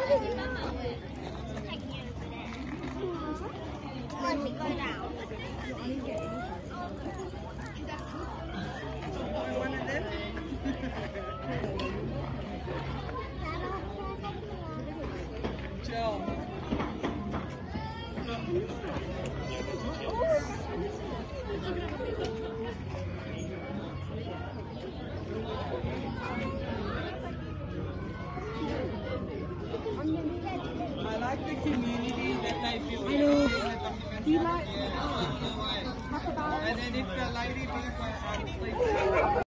Jill. I like the community that they built. I know. Do you like? And then if the lady